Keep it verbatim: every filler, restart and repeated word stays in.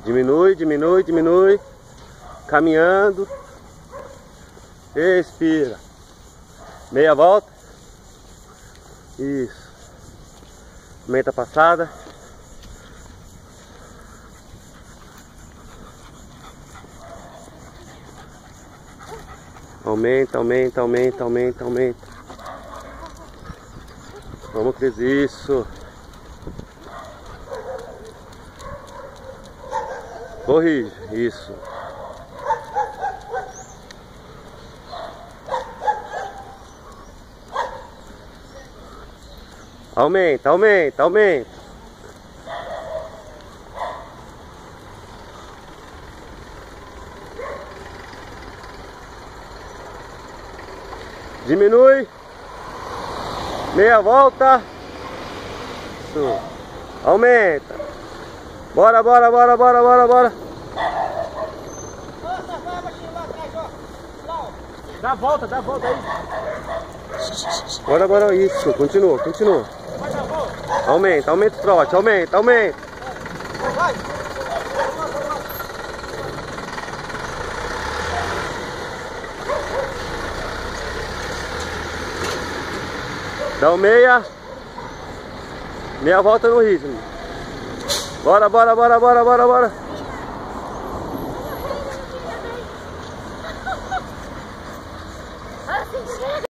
Diminui, diminui, diminui. Caminhando. Expira. Meia volta. Isso. Aumenta a passada. Aumenta, aumenta, aumenta, aumenta, aumenta. Vamos, Cris, isso. Corrige, isso. Aumenta, aumenta, aumenta. Diminui. Meia volta. Isso. Aumenta. Bora, bora, bora, bora, bora, bora. Dá a volta, dá a volta aí. Bora, bora, isso. Continua, continua. Aumenta, aumenta o trote, aumenta, aumenta. Vai. Dá o meia. Meia volta no ritmo. Bora, bora, bora, bora, bora, bora.